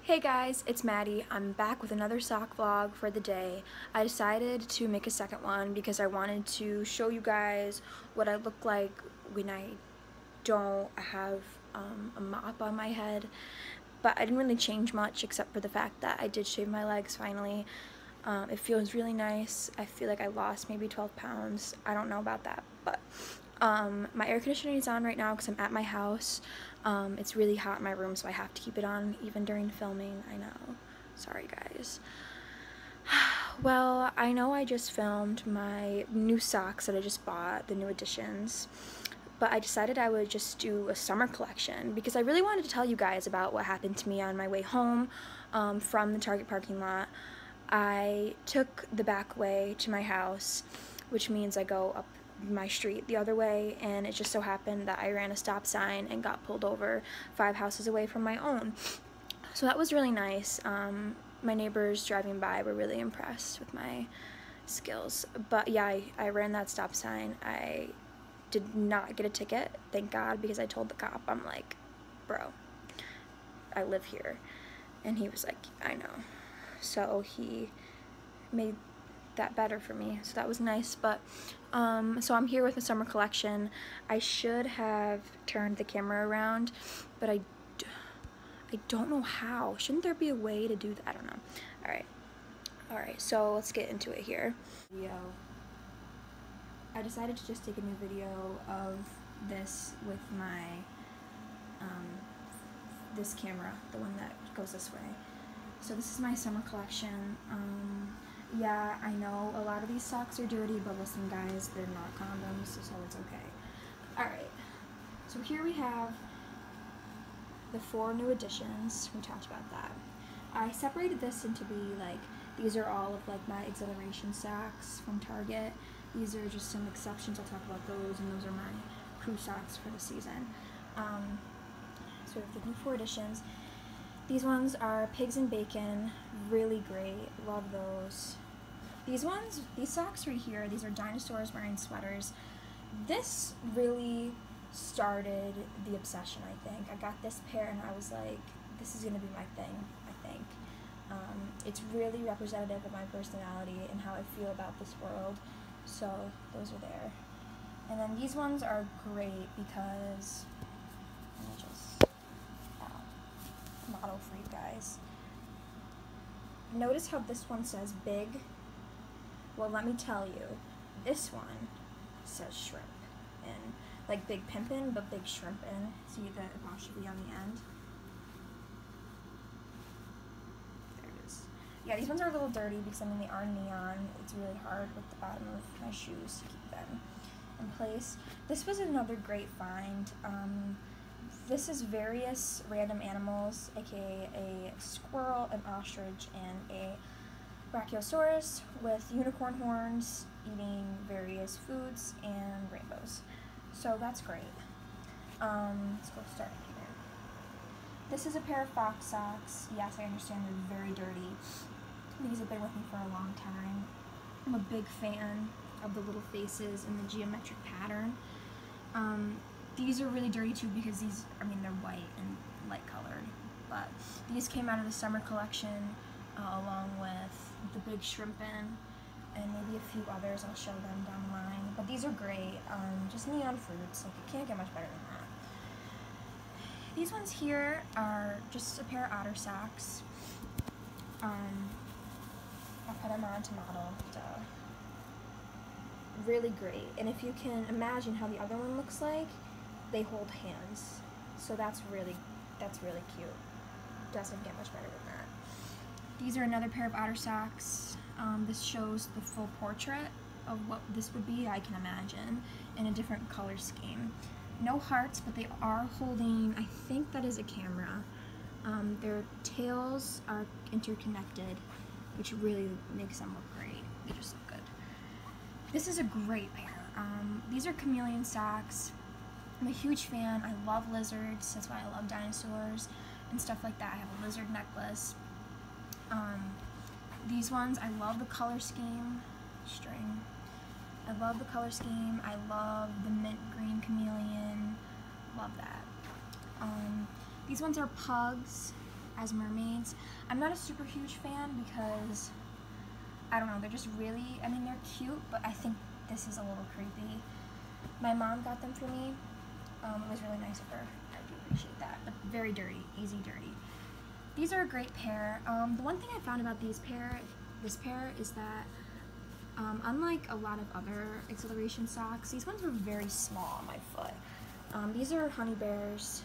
Hey guys, it's Maddie. I'm back with another sock vlog for the day. I decided to make a second one because I wanted to show you guys what I look like when I don't have a mop on my head. But I didn't really change much except for the fact that I did shave my legs finally. It feels really nice. I feel like I lost maybe 12 pounds. I don't know about that, but my air conditioning is on right now because I'm at my house. It's really hot in my room, so I have to keep it on even during filming. I know. Sorry, guys. Well, I know I just filmed my new socks that I just bought, the new additions, but I decided I would just do a summer collection because I really wanted to tell you guys about what happened to me on my way home from the Target parking lot. I took the back way to my house, which means I go up my street the other way, and it just so happened that I ran a stop sign and got pulled over 5 houses away from my own. So that was really nice. My neighbors driving by were really impressed with my skills. But yeah, I ran that stop sign. I did not get a ticket, thank God, because I told the cop, I'm like, bro, I live here. And he was like, I know. So he made that better for me, so that was nice. But so I'm here with the summer collection. I should have turned the camera around, but I don't know how. Shouldn't there be a way to do that? I don't know. Alright, so let's get into it here. I decided to just take a new video of this with my this camera, the one that goes this way. So this is my summer collection. Yeah, I know a lot of these socks are dirty, but listen guys, they're not condoms, so it's okay. Alright, so here we have the 4 new additions. We talked about that. I separated this into be like, these are all of like my exhilaration socks from Target. These are just some exceptions, I'll talk about those, and those are my crew socks for the season. So we have the new 4 additions. These ones are Pigs and Bacon, really great, love those. These socks right here, these are dinosaurs wearing sweaters. This really started the obsession, I think. I got this pair and I was like, this is gonna be my thing, I think. It's really representative of my personality and how I feel about this world, so those are there. And then these ones are great because, let me just, model for you guys. Notice how this one says big. Well, let me tell you, this one says shrimp, and like big pimpin', but big shrimpin'. See the apostrophe on the end? There it is. Yeah, these ones are a little dirty because I mean they are neon. It's really hard with the bottom of my shoes to keep them in place. This was another great find. This is various random animals, aka a squirrel, an ostrich, and a Brachiosaurus with unicorn horns eating various foods and rainbows. So that's great. Let's go start here. This is a pair of fox socks. Yes, I understand they're very dirty. These have been with me for a long time. I'm a big fan of the little faces and the geometric pattern. These are really dirty too because these, I mean, they're white and light colored, but these came out of the summer collection along with the big shrimpin' and maybe a few others. I'll show them down the line, but these are great. Just neon fruits, like you can't get much better than that. These ones here are just a pair of otter socks. I'll put them on to model. Really great, and if you can imagine how the other one looks like, they hold hands, so that's really cute. Doesn't get much better than that. These are another pair of otter socks. This shows the full portrait of what this would be, I can imagine, in a different color scheme. No hearts, but they are holding, I think that is a camera. Their tails are interconnected, which really makes them look great. They just look good. This is a great pair. These are chameleon socks. I'm a huge fan. I love lizards. That's why I love dinosaurs and stuff like that. I have a lizard necklace. These ones, I love the color scheme. String. I love the color scheme. I love the mint green chameleon. Love that. These ones are pugs. as mermaids. I'm not a super huge fan because, I don't know, they're just really, I mean, they're cute, but I think this is a little creepy. My mom got them for me. It was really nice of her. I do appreciate that. But very dirty, easy dirty. These are a great pair. The one thing I found about this pair is that unlike a lot of other Xhilaration socks, these ones were very small on my foot. These are Honey Bears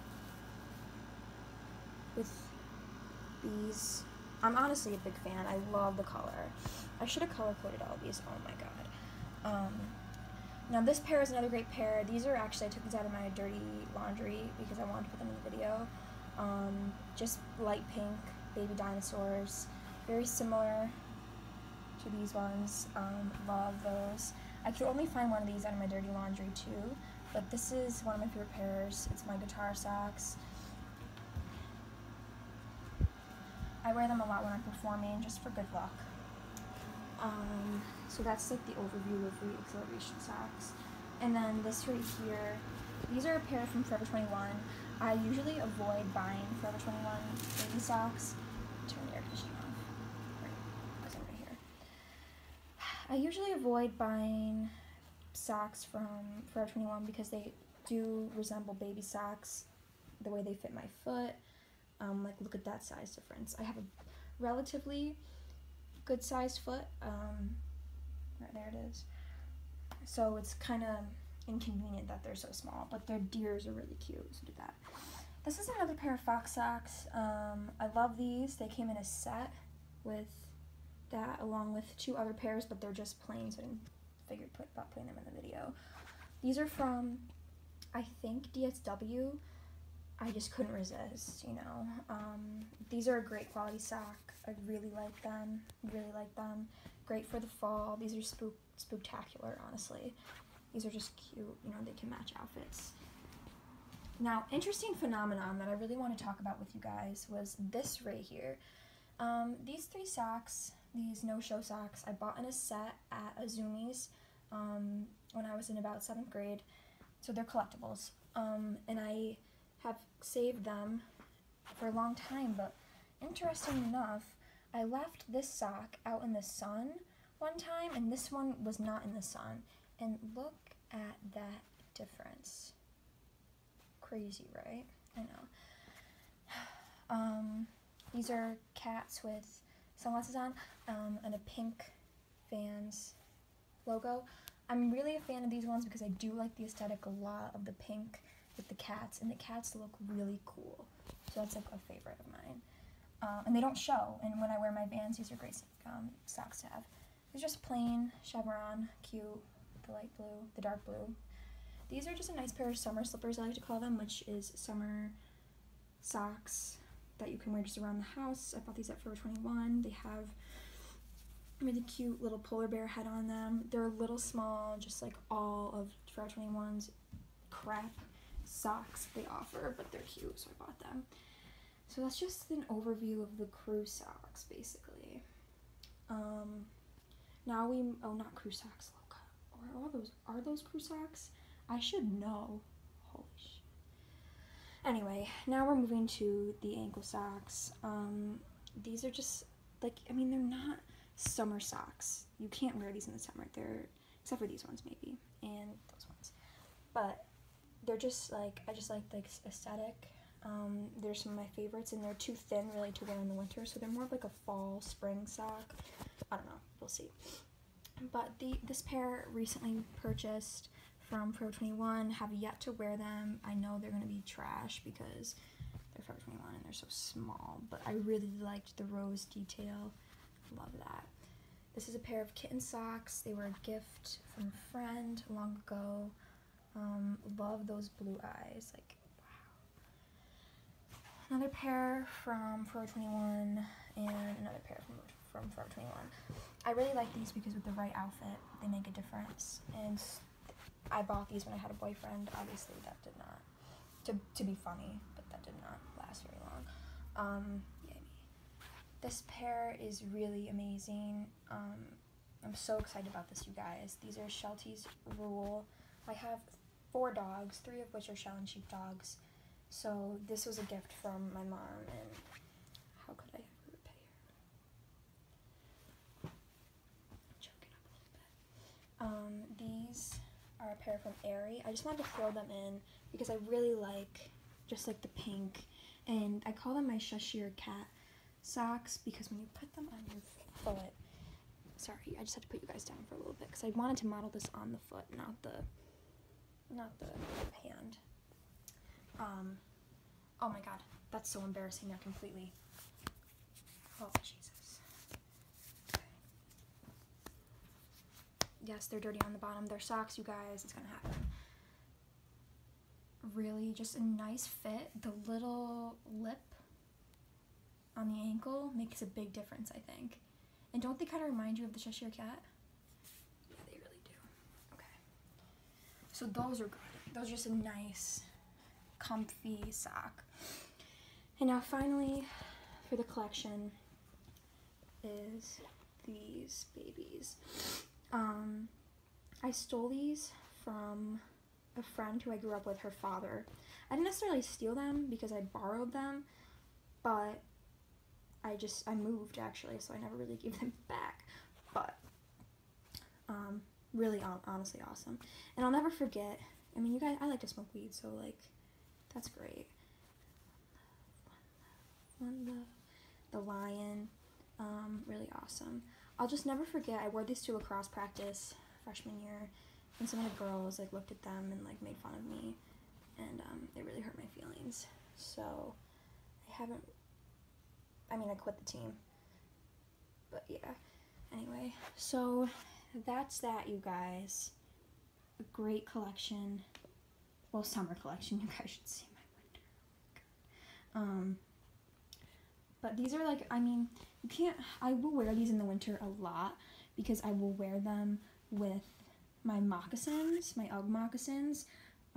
with these. I'm honestly a big fan. I love the color. I should have color coded all these. Oh my god. Now this pair is another great pair. These are actually, I took these out of my dirty laundry because I wanted to put them in the video. Just light pink, baby dinosaurs. Very similar to these ones. Love those. I could only find one of these out of my dirty laundry too, but this is one of my favorite pairs. It's my guitar socks. I wear them a lot when I'm performing, just for good luck. So that's like the overview of the Xhilaration socks. And then this right here, these are a pair from Forever 21. I usually avoid buying Forever 21 baby socks. Turn the air conditioning off. Right, right here. I usually avoid buying socks from Forever 21 because they do resemble baby socks, the way they fit my foot. Like, look at that size difference. I have a relatively good sized foot. Right there it is. So it's kind of inconvenient that they're so small, but their deers are really cute, so do that. This is another pair of Fox socks. I love these. They came in a set with that along with two other pairs, but they're just plain, so I didn't figure about putting them in the video. These are from, I think, DSW. I just couldn't resist, you know. These are a great quality sock. I really like them. Really like them. Great for the fall. These are spooktacular, honestly. These are just cute. You know, they can match outfits. Now, interesting phenomenon that I really want to talk about with you guys was this right here. These three socks, these no-show socks, I bought in a set at Azumi's when I was in about 7th grade. So they're collectibles. And I have saved them for a long time, but interesting enough, I left this sock out in the sun one time, and this one was not in the sun. And look at that difference. Crazy, right? I know. These are cats with sunglasses on, and a pink Vans logo. I'm really a fan of these ones because I do like the aesthetic a lot of the pink with the cats, and the cats look really cool. So that's like a favorite of mine. And they don't show, and when I wear my Vans, these are great socks to have. They're just plain chevron, cute, the light blue, the dark blue. These are just a nice pair of summer slippers, I like to call them, which is summer socks that you can wear just around the house. I bought these at Forever 21. They have a really cute little polar bear head on them. They're a little small, just like all of Forever 21's crap socks they offer, but they're cute, so I bought them. So that's just an overview of the crew socks, basically. Now not crew socks, Loka. Are those crew socks? I should know. Holy shit. Anyway, now we're moving to the ankle socks. These are just, like, I mean, they're not summer socks. You can't wear these in the summer. Except for these ones, maybe, and those ones. But they're just, like, I just like the aesthetic. They're some of my favorites, and they're too thin, really, to wear in the winter, so they're more of like a fall, spring sock. I don't know. We'll see. But this pair recently purchased from Forever 21, have yet to wear them. I know they're going to be trash because they're Forever 21 and they're so small, but I really liked the rose detail. Love that. This is a pair of kitten socks. They were a gift from a friend long ago. Love those blue eyes. Like, wow. Another pair from Forever 21 and another pair from Forever 21. I really like these because with the right outfit, they make a difference. And I bought these when I had a boyfriend. Obviously, that did not, to be funny, but that did not last very long. Yeah, this pair is really amazing. I'm so excited about this, you guys. These are Shelties Rule. I have 4 dogs, 3 of which are Shell and Sheep dogs. So this was a gift from my mom, and These are a pair from Aerie. I just wanted to throw them in because I really like just like the pink, and I call them my Cheshire Cat socks because when you put them on your foot, sorry, I just had to put you guys down for a little bit because I wanted to model this on the foot, not the hand. Oh my god, that's so embarrassing. They're completely, oh Jesus. Okay. Yes, they're dirty on the bottom. They're socks, you guys. It's gonna happen. Really just a nice fit. The little lip on the ankle makes a big difference, I think. And don't they kind of remind you of the Cheshire Cat? Yeah, they really do. Okay. So those are good. Those are just a nice, comfy sock. And now finally, for the collection, is these babies. I stole these from a friend who I grew up with, her father. I didn't necessarily steal them because I borrowed them, but I moved actually, so I never really gave them back. But really honestly awesome. And I'll never forget, I mean, you guys, I like to smoke weed, so like that's great. One love. The lion, really awesome. I'll just never forget, I wore these to lacrosse practice freshman year, and some of the girls like looked at them and like made fun of me, and it really hurt my feelings. So I quit the team, but yeah. Anyway, so that's that, you guys. A great collection. Well, summer collection. You guys should see my winter. But these are like, I mean, you can't, I will wear these in the winter a lot because I will wear them with my moccasins, my UGG moccasins,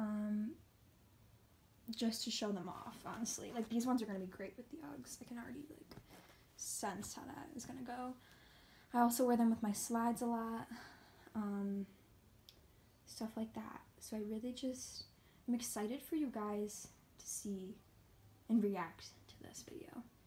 just to show them off, honestly. Like, these ones are going to be great with the UGGs. I can already, like, sense how that is going to go. I also wear them with my slides a lot, stuff like that. So I really I'm excited for you guys to see and react to this video.